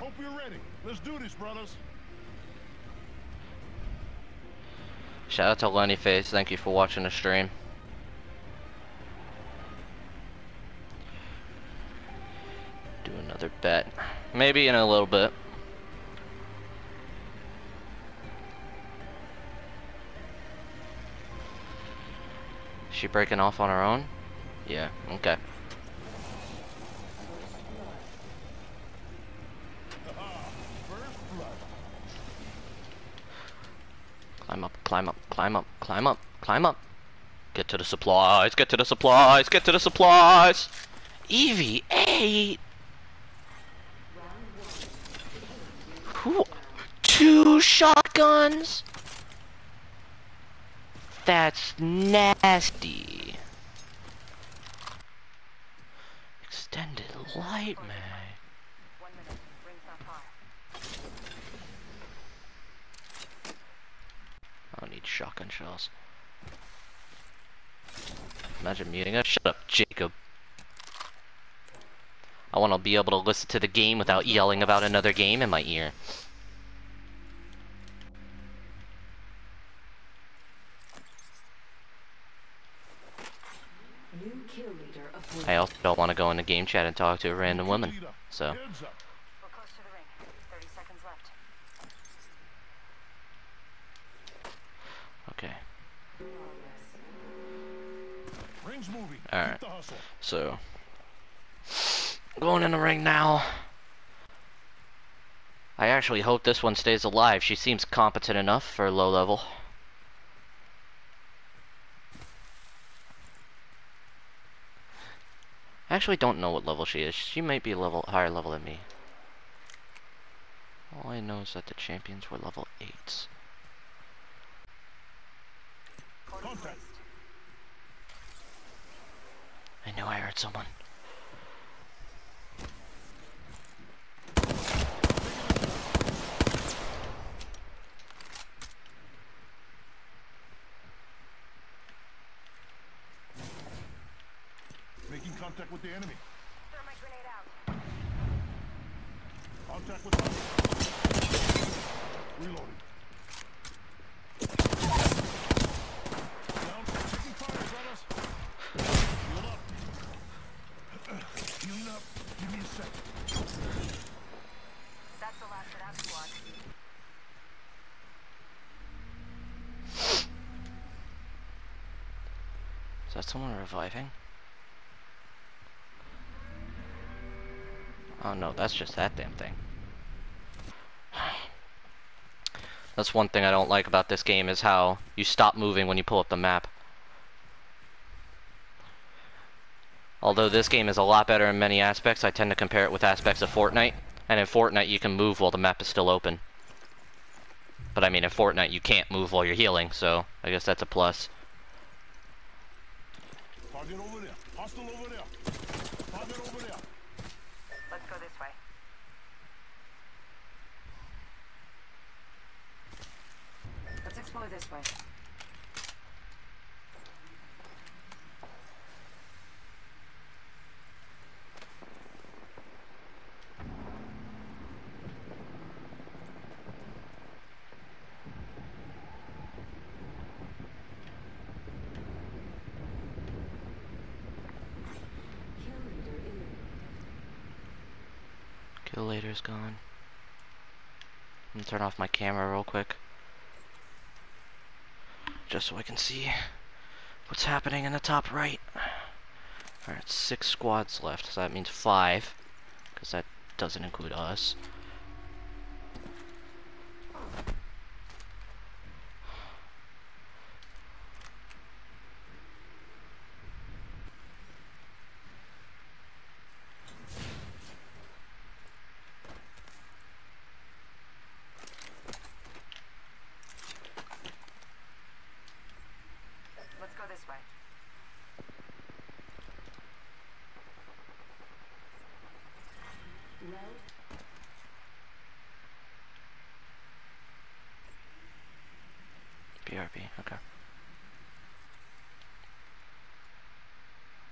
Hope you're ready. Let's do this, brothers. Shout out to Lennyface. Thank you for watching the stream. Do another bet. Maybe in a little bit. Is she breaking off on her own? Yeah, okay. Climb up, climb up, climb up, climb up, climb up. Get to the supplies, get to the supplies, get to the supplies! EV8! Who? 2 shotguns? That's nasty. Extended light mag. 1 minute. Rings not far. I don't need shotgun shells. Imagine muting us. Shut up, Jacob. I want to be able to listen to the game without yelling about another game in my ear. I also don't want to go in the game chat and talk to a random woman. So. We're close to the ring. 30 seconds left. Okay. Ring's moving. Alright. Keep the hustle. So. Going in the ring now. I actually hope this one stays alive. She seems competent enough for low level. I actually don't know what level she is. She might be a higher level than me. All I know is that the champions were level 8s. Contact. I knew I heard someone. Making contact with the enemy. Thermite grenade out. Contact with hostile. Reloading. Down. Taking fire, brothers. Heal up. Healing up. Give me a sec. That's the last of that squad. Is that someone reviving? Oh no, that's just that damn thing. That's one thing I don't like about this game, is how you stop moving when you pull up the map. Although this game is a lot better in many aspects, I tend to compare it with aspects of Fortnite. And in Fortnite you can move while the map is still open. But I mean, in Fortnite you can't move while you're healing, so I guess that's a plus. Target over there. Hostile over there. Target over there. Let's go this way. Let's explore this way. Kill later's gone. I'm gonna turn off my camera real quick, just so I can see what's happening in the top right. Alright, 6 squads left, so that means 5, because that doesn't include us. Let's go this way. BRB, okay.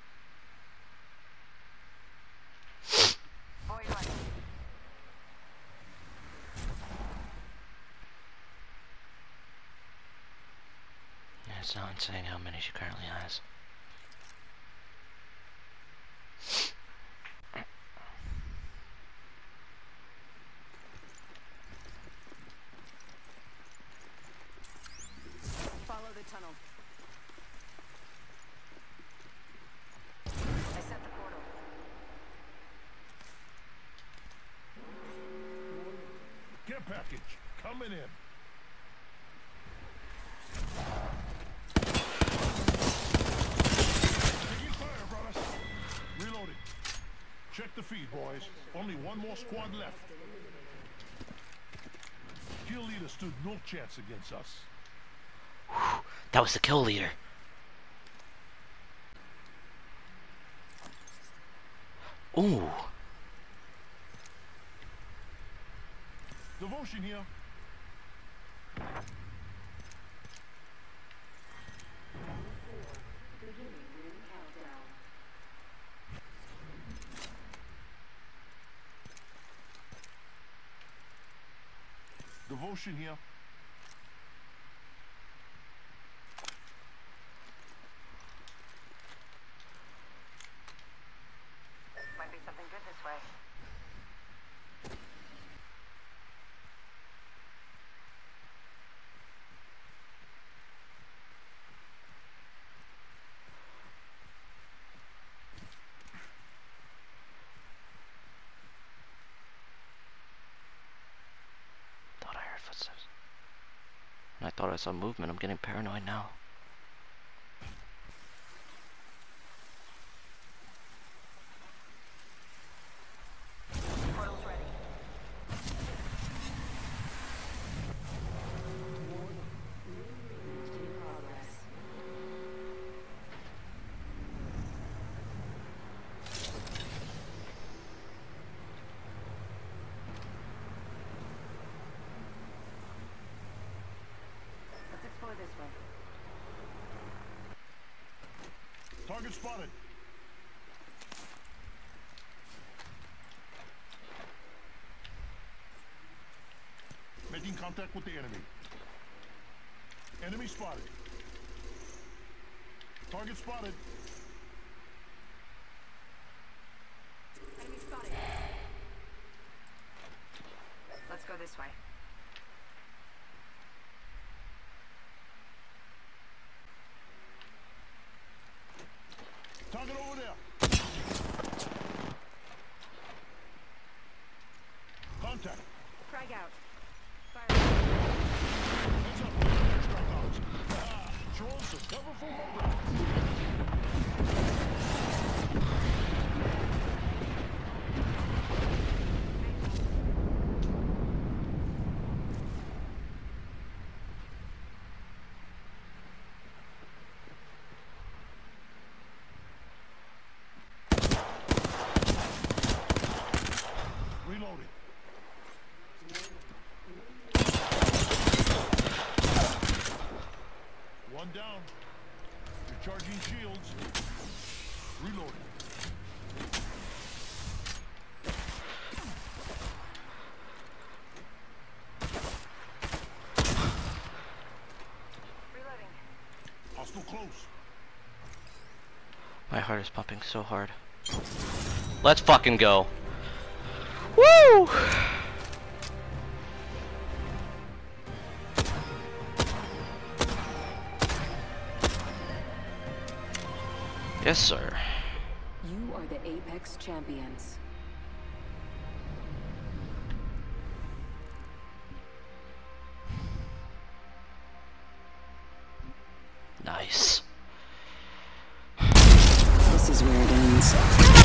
Void running. It's not insane how many she currently has. Follow the tunnel. I set the portal. Care package coming in. Taking fire, brothers. Reloading. Check the feed, boys. Only one more squad left. Kill leader stood no chance against us. That was the kill leader. Ooh. Devotion here. Devotion here. Might be something good this way. Thought I heard footsteps. And I thought I saw movement. I'm getting paranoid now. Portal's ready. In progress. Let's explore this way. Target spotted. Making contact with the enemy. Enemy spotted. Target spotted. Enemy spotted. Let's go this way. Target over there. Contact. Frag out. Fire. Heads up. Strikeouts. Ah, show us some cover for my brother. Reloading. One down. Recharging shields. Reloading. Reloading. Hostile close. My heart is pumping so hard. Let's fucking go. Woo! Yes, sir. You are the Apex champions. Nice. This is where it ends.